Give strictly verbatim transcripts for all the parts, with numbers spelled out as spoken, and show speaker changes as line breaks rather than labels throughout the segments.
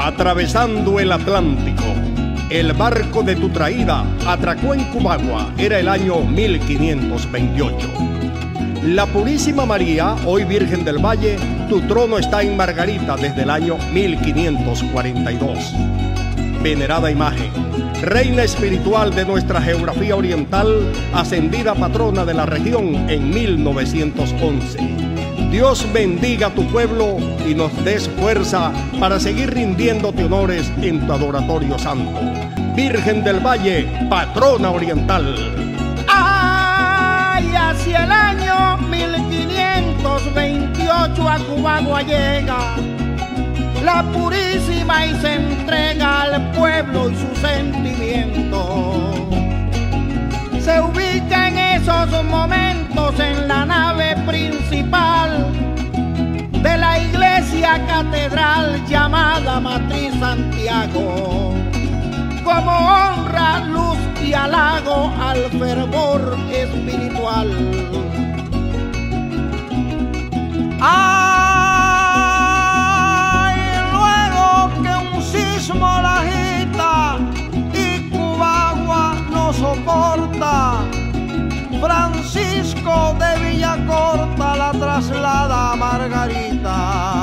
Atravesando el Atlántico, el barco de tu traída atracó en Cubagua, era el año mil quinientos veintiocho. La Purísima María, hoy Virgen del Valle, tu trono está en Margarita desde el año mil quinientos cuarenta y dos. Venerada imagen, reina espiritual de nuestra geografía oriental, ascendida patrona de la región en mil novecientos once. Dios bendiga a tu pueblo y nos des fuerza para seguir rindiéndote honores en tu adoratorio santo. Virgen del Valle, patrona oriental.
¡Ay! Hacia el año mil quinientos veintiocho a Cubagua llega la Purísima y se entrega al pueblo y su sentimiento. Se ubica en esos momentos en la nave principal de la iglesia catedral llamada Matriz Santiago, como honra, luz y halago al fervor espiritual. ¡Ay! Luego que un sismo la agita y Cubagua no soporta, Francisco de Villacorta la traslada a Margarita.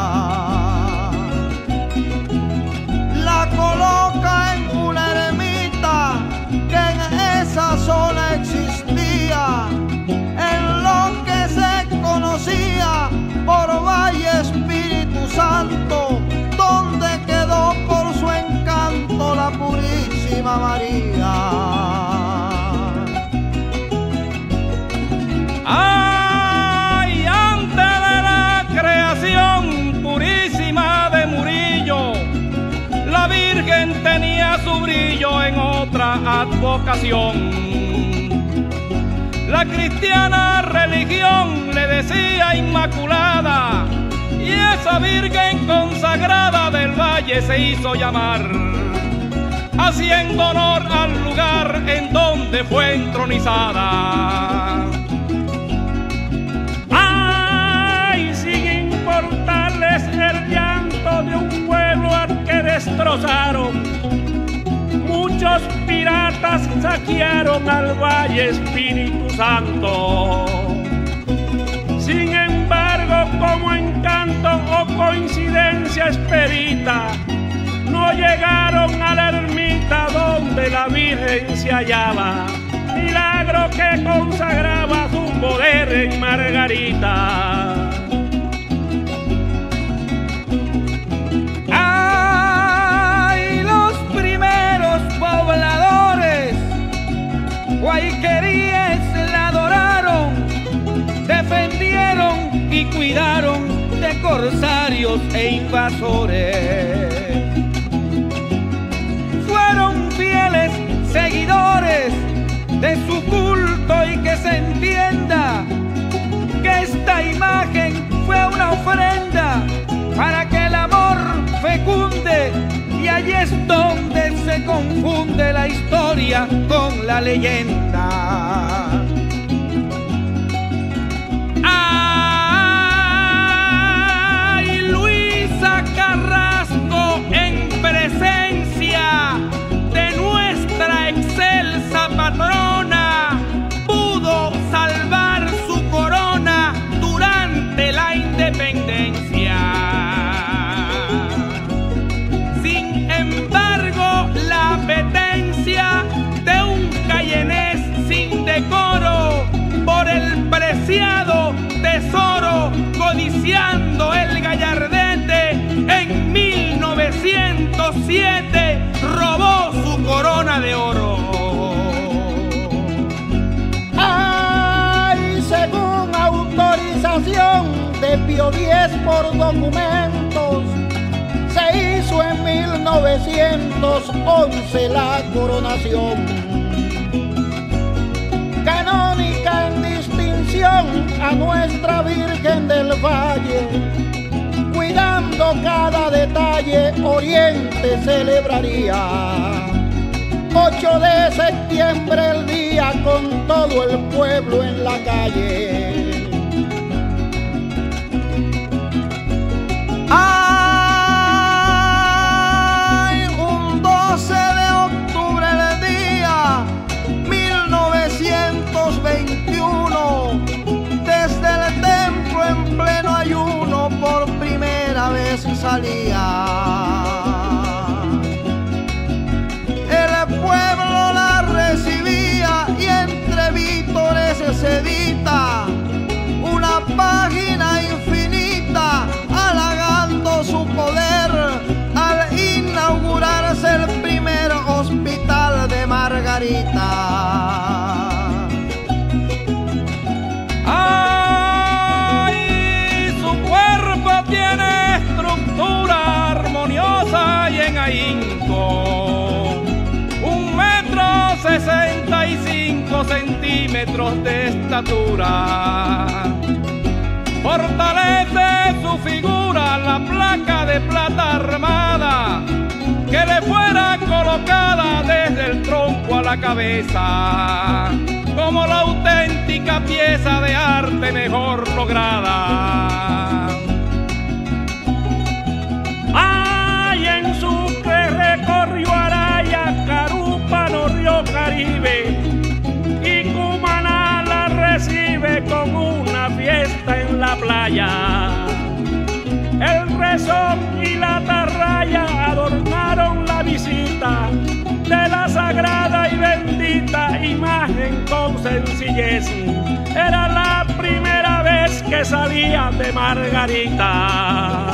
La coloca en una ermita que en esa zona existía, en lo que se conocía por Valle Espíritu Santo, donde quedó por su encanto la Purísima María.
¡Ay! Antes de la creación purísima de Murillo, la Virgen tenía su brillo en otra advocación. La cristiana religión le decía Inmaculada, y esa Virgen consagrada del Valle se hizo llamar, haciendo honor al lugar en donde fue entronizada. ¡Ay! Sin importarles el llanto de un pueblo al que destrozaron, muchos piratas saquearon al Valle Espíritu Santo. Sin embargo, como encanto o coincidencia esperita, no llegaron a la ermita donde la Virgen se hallaba, milagro que consagraba su poder en Margarita.
¡Ay! Los primeros pobladores guayqueríes la adoraron, defendieron y cuidaron de corsarios e invasores. Fueron fieles seguidores de su culto, y que se entienda que esta imagen fue una ofrenda para que el amor fecunde, y allí es donde se confunde la historia con la leyenda. ¡Ay! Luisa Carrasco, en presencia de nuestra excelsa patrona, pudo salvar su corona durante la independencia. Sin embargo, la apetencia de un cayenés sin decoro por el preciado tesoro, codiciando el gallardete, en mil novecientos siete robó su corona de oro. ¡Ay! Según autorización de Pío X por documentos, se hizo en mil novecientos once la coronación, canónica en distinción a nuestra Virgen del Valle. Cuidando cada detalle, Oriente celebraría ocho de septiembre el día con todo el pueblo en la calle. ¡Ay!
vítores salía. El pueblo la recibía y entre vítores se edita una página infinita halagando su poder al inaugurarse el primer hospital de Margarita.
¡Ay! Su cuerpo tiene estructura armoniosa y en ahínco un metro sesenta y cinco centímetros de estatura. Fortalece su figura la placa de plata armada que le fuera colocada desde el tronco a la cabeza como la auténtica pieza de arte mejor lograda.
Ay, en Sucre recorrió Araya, Carúpano, Río Caribe, y Cumaná la recibe con una fiesta en la playa. El rezón y la atarraya adornaron la visita de la sagrada y bendita imagen con sencillez. Era la primera vez que salía de Margarita.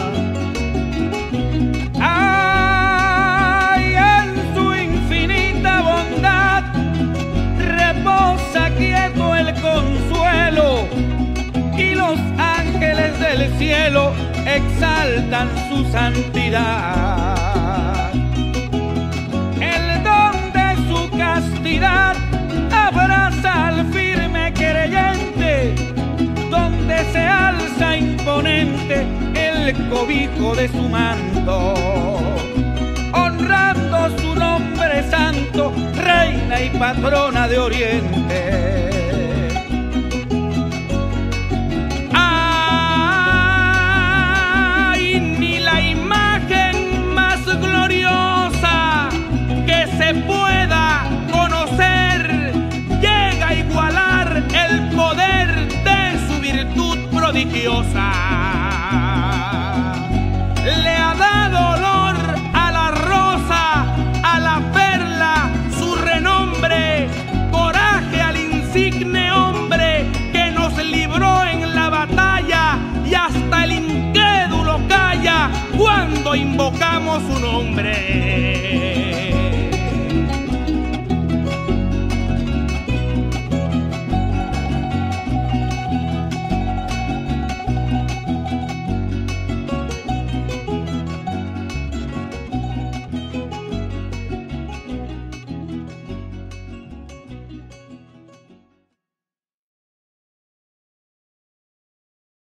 Ay, en su infinita bondad reposa quieto el consuelo y los ángeles del cielo exaltan su santidad. El don de su castidad abraza al firme creyente, donde se alza imponente el cobijo de su manto, honrando su nombre santo, reina y patrona de Oriente.
Pueda conocer, llega a igualar el poder de su virtud prodigiosa. Le ha dado olor a la rosa, a la perla, su renombre, coraje al insigne hombre que nos libró en la batalla y hasta el incrédulo calla cuando invocamos su nombre.